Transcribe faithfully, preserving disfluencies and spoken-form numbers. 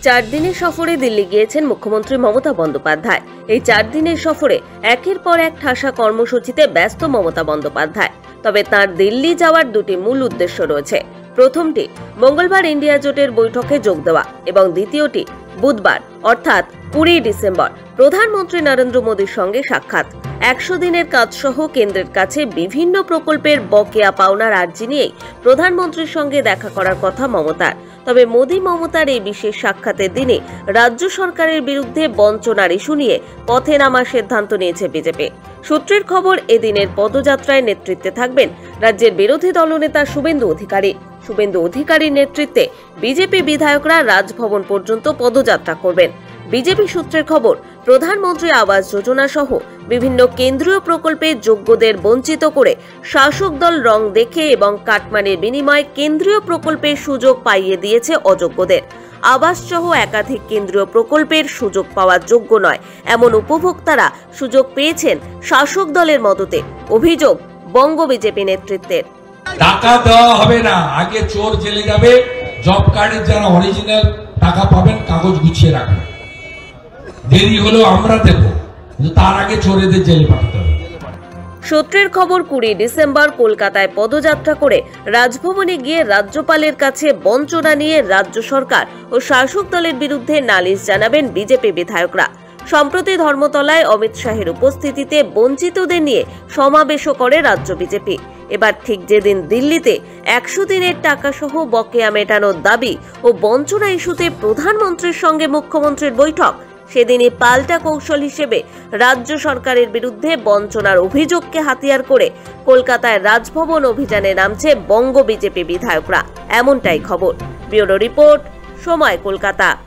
চার দিনের সফরে দিল্লি গিয়েছেন মুখ্যমন্ত্রী মমতা বন্দ্যোপাধ্যায়। এই চার দিনের সফরে একের পর এক ঠাসা কর্মসূচিতে ব্যস্ত মমতা বন্দ্যোপাধ্যায়। তবে তাঁর দিল্লি যাওয়ার দুটি মূল উদ্দেশ্য রয়েছে। প্রথমটি মঙ্গলবার ইন্ডিয়া জোটের বৈঠকে যোগ দেওয়া এবং দ্বিতীয়টি বুধবার অর্থাৎ কুড়ি ডিসেম্বর প্রধানমন্ত্রী নরেন্দ্র মোদীর সঙ্গে সাক্ষাৎ। একশো দিনের কাজ সহ কেন্দ্রের কাছে বিভিন্ন প্রকল্পের বকেয়া পাওনার আর্জি নিয়েই প্রধানমন্ত্রীর সঙ্গে দেখা করার কথা মমতার। তবে মোদী মমতার এই বিশেষ সাক্ষাতের দিনে রাজ্য সরকারের বিরুদ্ধে বঞ্চনার ইস্যু নিয়ে পথে নামার সিদ্ধান্ত নিয়েছে বিজেপি। সূত্রের খবর, এদিনের পদযাত্রায় নেতৃত্বে থাকবেন রাজ্যের বিরোধী দলনেতা শুভেন্দু অধিকারী। শুভেন্দু অধিকারীর নেতৃত্বে বিজেপি বিধায়করা রাজভবন পর্যন্ত পদযাত্রা করবেন। বিজেপি সূত্রের খবর, প্রধানমন্ত্রী আবাস যোজনা সহ বিভিন্ন কেন্দ্রীয় প্রকল্পে যোগ্যদের বঞ্চিত করে শাসক দল রং দেখে এবং কাটমানির বিনিময়ে কেন্দ্রীয় প্রকল্পের সুযোগ পাইয়ে দিয়েছে অযোগ্যদের। আবাস সহ একাধিক কেন্দ্রীয় প্রকল্পের সুযোগ পাওয়ার যোগ্য নয় এমন উপভোক্তারা সুযোগ পেয়েছেন শাসক দলের মদতে। অভিযোগ বঙ্গ বিজেপি নেতৃত্বের। টাকা দেওয়া হবে না, আগে চোর জেলে যাবে। জব কার্ডের যারা অরিজিনাল টাকা পাবেন কাগজ গুছিয়ে রাখবেন, দেরি হলেও আমরা দেব, কিন্তু তার আগে চোরেদের জেলে পাঠাতে হবে। সূত্রের খবর, কুড়ি ডিসেম্বর কলকাতায় পদযাত্রা করে রাজভবনে গিয়ে রাজ্যপালের কাছে বঞ্চনা নিয়ে রাজ্য সরকার ও শাসক দলের বিরুদ্ধে নালিশ জানাবেন বিজেপি বিধায়করা। সম্প্রতি ধর্মতলায় অমিত শাহের উপস্থিতিতে বঞ্চিতদের নিয়ে সমাবেশও করে রাজ্য বিজেপি। এবার ঠিক যেদিন দিল্লিতে একশো দিনের টাকা সহ বকেয়া মেটানোর দাবি ও বঞ্চনা ইস্যুতে প্রধানমন্ত্রীর সঙ্গে মুখ্যমন্ত্রীর বৈঠক, সেদিনই পাল্টা কৌশল হিসেবে রাজ্য সরকারের বিরুদ্ধে বঞ্চনার অভিযোগকে হাতিয়ার করে কলকাতায় রাজভবন অভিযানে নামছে বঙ্গ বিজেপি বিধায়করা, এমনটাই খবর। ব্যুরো রিপোর্ট, সময় কলকাতা।